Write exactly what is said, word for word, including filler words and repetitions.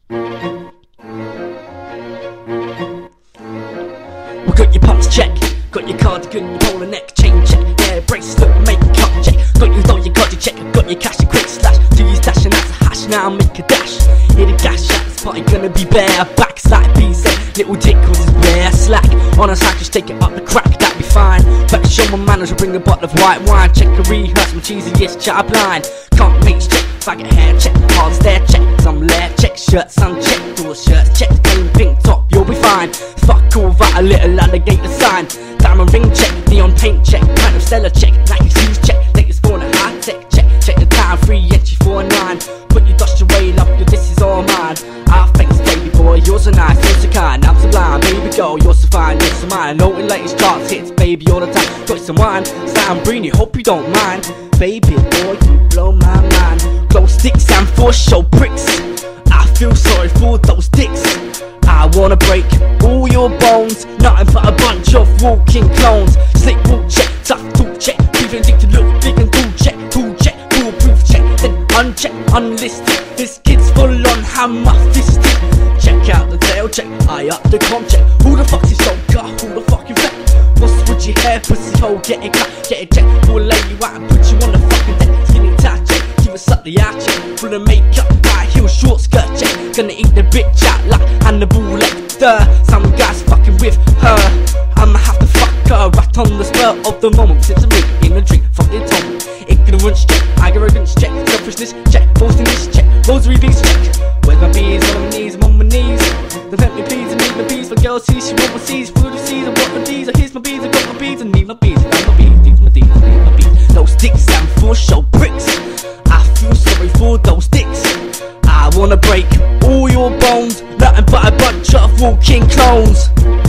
We got your pumps check, got your cardigan, your polo neck, chain check, yeah, bracelet, make a cut check. Got your dough, you got your check, got your cash, a quick slash. Do you stash and that's a hash, now make a dash. Hit a gash at this party, gonna be bare. Backside piece, little dick cause it's rare. Slack, on a sack, just take it up the crack, that'd be fine. Back to show my manners, I'll bring a bottle of white wine. Check the rehearsed, my cheesiest, chat blind. Can't make check, faggot hair check, hard stare check. Some lair check, shirts unchecked, door shirts check. Plain pink top, you'll be fine. Fuck all that, a little alligator sign. Diamond ring check, neon paint check, Pint of stella check, Nikey shoes check, latest phone a high tech check. Check the time, free entry four nine. Put your dosh away, love you, this is all mine. Ah, thanks baby boy, you're so nice, you're so kind. I'm sublime, baby girl, you're so fine, you're so mine. Noting latest charts hits, baby all the time. Got some wine, sound breeny, hope you don't mind. Baby boy, you blow my mind. Glowsticks and for show bricks. I feel sorry for those dicks. I wanna break all your bones, nothing but a bunch of walking clones. Slick walk check, tough talk check, breathing dick to look big and cool check, cool check, foolproof check, then unchecked, unlisted. This kid's full on hammer fisted. Check out the tail check, I up the com check. Who the fuck's your shoulder? Who the fuck you fat? What's with your hair, pussy hole? Get it cut, get it check. We'll lay you out and put you on the fucking deck. Skinny tie check, give us up the eye check. Full of makeup, high heel, short skirt check. Gonna eat the bitch out like Hannibal Lecter. Some guy's fucking with her, I'ma have to fuck her right on the spur of the moment. Since I'm in a drink, fuck it on. Ignorance check, arrogance check, selfishness check, boastingness check, rosary beads check. Where's my bees, on my knees, I'm on my knees. Don't let me please, I need my bees. For girls see, she want my seeds. Through the seas, I want my bees. I here's my bees, I got my bees. I need my bees, I got my bees. These my bees, I need my bees. Those sticks and for show bricks. I feel sorry for those dicks. I wanna break all your bones, nothing but a bunch of walking clones.